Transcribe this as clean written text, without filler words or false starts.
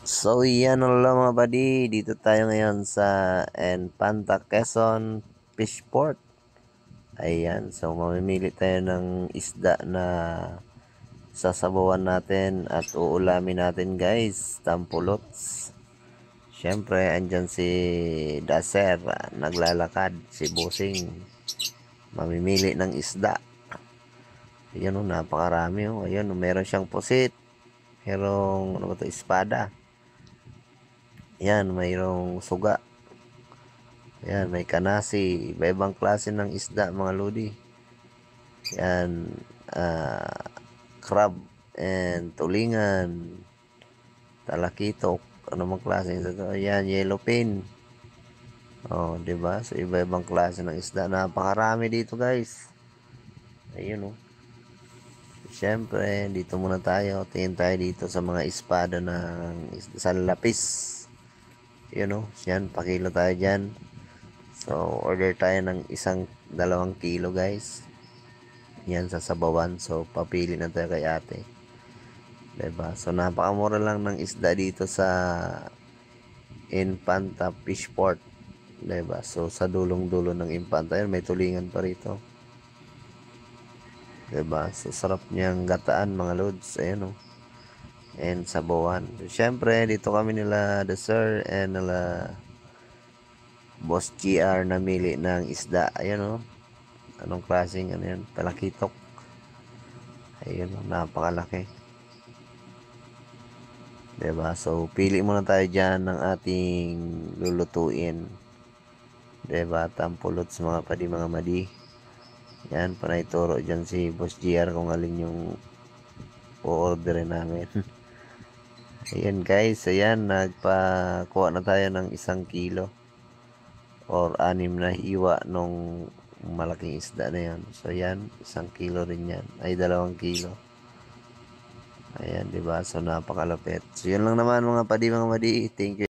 So yan lang mga buddy, dito tayo ngayon sa Enfanta Quezon Fishport. Ayan, so mamimili tayo ng isda na sasabawan natin at uulamin natin guys, tampulots. Siyempre, andyan si Daser, naglalakad, si Busing, mamimili ng isda. Ayan o, napakarami o. Ayan o, meron siyang pusit. Merong, ano ba ito, espada. Yan, mayroong suga. Yan, may kanasi. Iba-ibang klase ng isda, mga lodi. Yan, crab and tulingan. Talakitok. Ano mang klase ng isda? Yan, yellowfin. Oh, 'di ba? So iba-ibang klase ng isda. Napakarami dito, guys. Ayun oh. Siyempre, dito muna tayo. Tingin tayo dito sa mga espada ng sa lapis. Yun oh. Yan, pakilo tayo dyan. So, order tayo ng 2 kilo guys. Yan, sa sabawan. So, papili na tayo kay ate. Diba? So, napakamura lang ng isda dito sa Infanta Fishport. Diba? So, sa dulong-dulo ng Infanta. Yan, may tulingan pa rito. Diba? So, sarap niyang gataan mga lods. Ayan o. And sabawan. So, syempre, dito kami nila the sir and nila Boss GR namili ng isda. Ayan o. Anong klaseng ano yan? Palakitok. Ayun o. Napakalaki. Diba? So, pili muna tayo dyan ng ating lulutuin. Diba? Tampulot sa mga padi mga madi. Yan, panay turo dyan si Boss GR kung alin yung o-orderin namin. Ayan guys, ayan, nagpakuha na tayo ng 1 kilo. Or 6 na hiwa nung malaking isda na yan. So, yan, 1 kilo rin yan. Ay, 2 kilo. Ayan, diba? So, napakalapit. So, yun lang naman mga padi mga madi. Thank you.